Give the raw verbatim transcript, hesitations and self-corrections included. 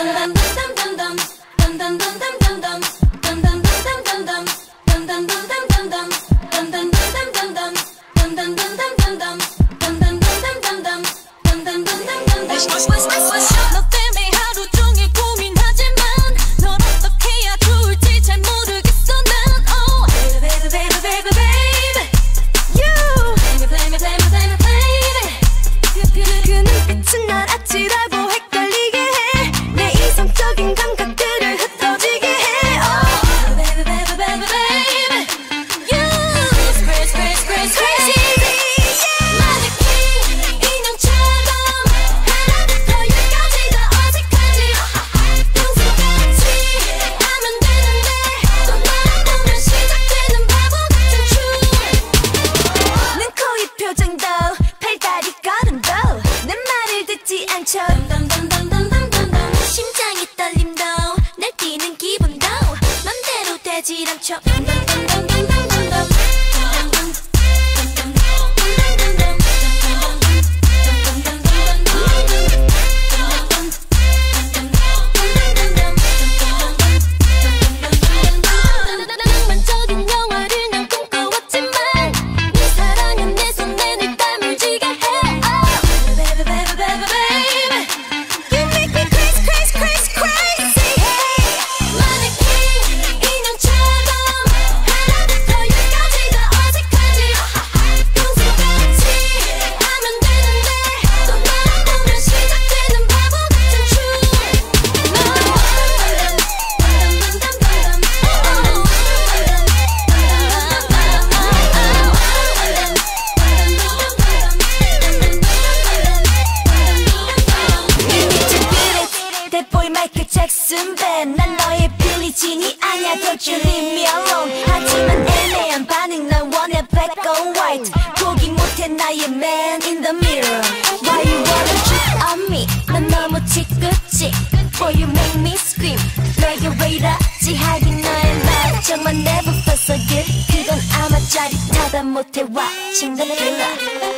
너 때문에 하루 종일 고민하지만 널 어떻게 해야 좋을지 잘 모르겠어 난. Oh baby baby baby baby you play me play me play me play me baby. 그 눈빛은 날 아찔하고 헷갈리게 해. 내 이성적인 감각들을 흩어지게 해. Oh baby baby baby baby you crazy crazy crazy crazy. 심장이 떨림도 날 뛰는 기분도 맘대로 되질 않죠. 낭만적인 영화를 난 꿈꿔왔지만 네 사랑은 내 손에 늘 땀을 쥐게 해. Oh baby baby baby baby you make me crazy crazy crazy crazy. 마네킹 인형처럼 하나부터 열까지 다 어색하지. 평소같이 하면 되는데 또 나랑 보면 시작되는 바보 같은 춤. That boy 마이클 잭슨 밴. 난 너의 빌리진이 아냐 don't you leave me alone. 하지만 애매한 반응 난 원해 black or white. 포기 못해 나의 man in the mirror. Why you wanna cheat on me? 난 너무 지긋지. Boy you make me scream. 내게 왜 이러지 하긴 너의 말 정말 never felt so good. 그건 아마 짜릿하다 못해 watching the killer.